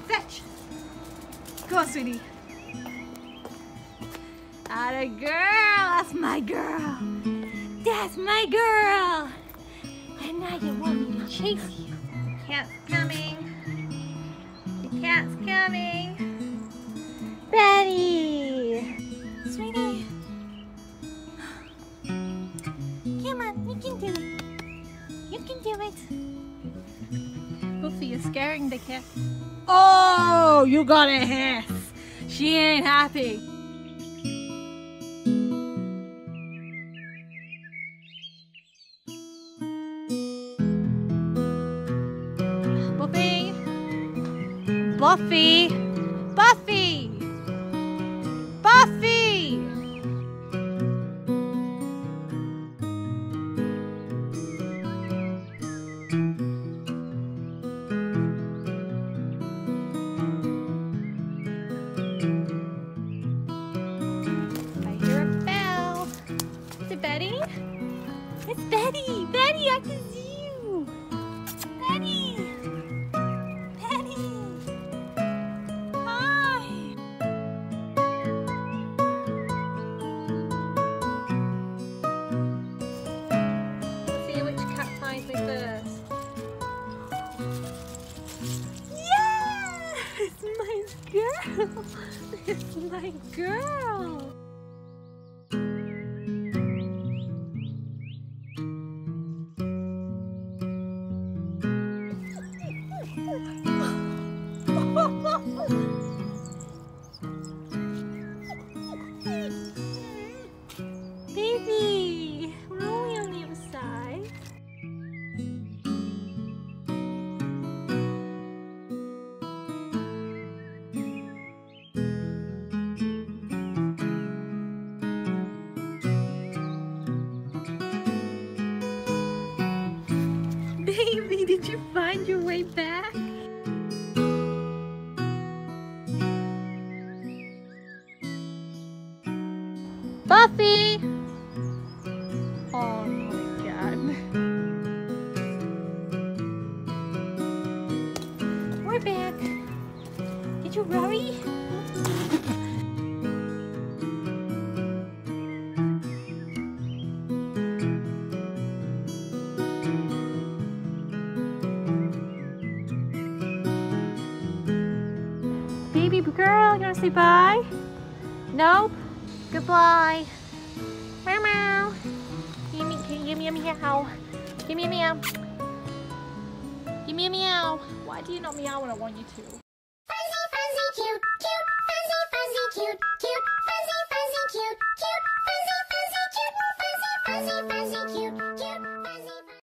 Fetch! Go on, sweetie. Atta girl! That's my girl! That's my girl! And now you want me to chase you. The cat's coming. The cat's coming. Betty! Sweetie. Come on, you can do it. You can do it. Buffy is scaring the cat. Oh, you got a hiss. She ain't happy. Buffy. Buffy. Buffy. Buffy. Betty? It's Betty! Betty, I can see you! Betty! Betty! Hi! Let's see which cat finds me first. Yeah! It's my girl! It's my girl! Baby, we're only on the other side. Baby, did you find your way back? Buffy! Oh my god. We're back. Did you worry? Baby girl, you wanna say bye? Nope. Goodbye. Meow meow. Can you give me a meow? Give me a meow. Give me a meow. Why do you not meow when I want you to? Fuzzy, fuzzy, cute, cute, fuzzy, fuzzy, cute, cute, fuzzy, fuzzy, cute, cute, fuzzy, fuzzy, cute, fuzzy, fuzzy, fuzzy, cute, cute.